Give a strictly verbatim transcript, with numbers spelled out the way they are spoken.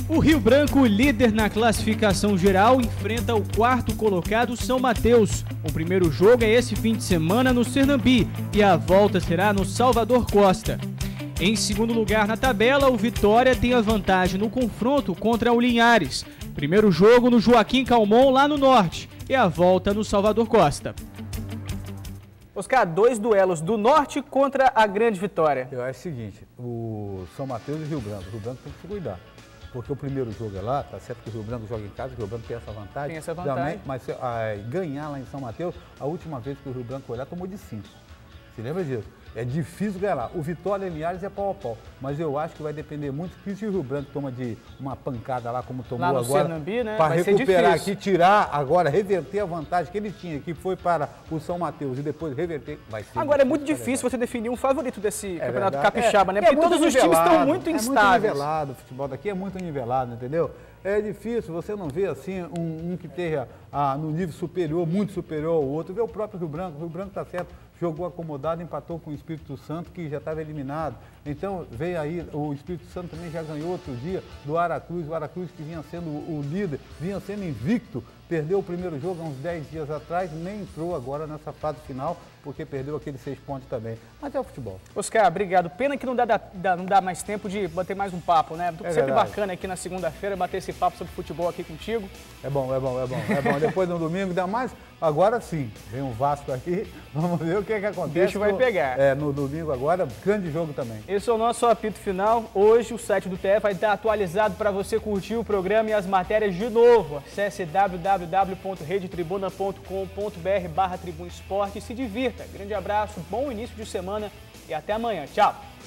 O Rio Branco, líder na classificação geral, enfrenta o quarto colocado São Mateus. O primeiro jogo é esse fim de semana no Sernambi e a volta será no Salvador Costa. Em segundo lugar na tabela, o Vitória tem a vantagem no confronto contra o Linhares. Primeiro jogo no Joaquim Calmon, lá no norte, e a volta no Salvador Costa. Oscar, dois duelos do norte contra a Grande Vitória. Eu acho o seguinte, o São Mateus e o Rio Branco. O Rio Branco tem que se cuidar. Porque o primeiro jogo é lá, tá certo que o Rio Branco joga em casa, o Rio Branco tem essa vantagem. Tem essa vantagem. Também, mas ah, ganhar lá em São Mateus, a última vez que o Rio Branco foi lá, tomou de cinco. Você lembra disso? É difícil ganhar lá. O Vitória e Linhares é pau a pau. Mas eu acho que vai depender muito que se o Rio Branco toma de uma pancada lá, como tomou lá no agora, Sernambi, né? para recuperar aqui, tirar agora, reverter a vantagem que ele tinha, que foi para o São Mateus e depois reverter, vai ser Agora é muito difícil você definir um favorito desse é campeonato verdade. capixaba, é, né? Porque é todos os times estão muito instáveis. É muito nivelado, o futebol daqui é muito nivelado, entendeu? É difícil, você não vê assim um, um que esteja ah, no nível superior, muito superior ao outro. Vê o próprio Rio Branco, o Rio Branco está certo, jogou acomodado, empatou com o Espírito Santo, que já estava eliminado. Então veio aí, o Espírito Santo também já ganhou outro dia do Aracruz, o Aracruz que vinha sendo o líder, vinha sendo invicto, perdeu o primeiro jogo há uns dez dias atrás, nem entrou agora nessa fase final, porque perdeu aqueles seis pontos também. Mas é o futebol. Oscar, obrigado. Pena que não dá, dá, não dá mais tempo de bater mais um papo, né? É sempre verdade. Bacana aqui na segunda-feira bater esse papo sobre futebol aqui contigo. É bom, é bom, é bom, é bom. Depois no domingo, ainda mais, agora sim, vem um Vasco aqui, vamos ver o que, é que acontece. O bicho vai no, pegar. É, no domingo agora, grande jogo também. Esse é o nosso apito final. Hoje o site do T F vai estar atualizado para você curtir o programa e as matérias de novo. Acesse w w w ponto rede tribuna ponto com ponto b r barra Tribuna Esporte e se divirta. Grande abraço, bom início de semana e até amanhã. Tchau!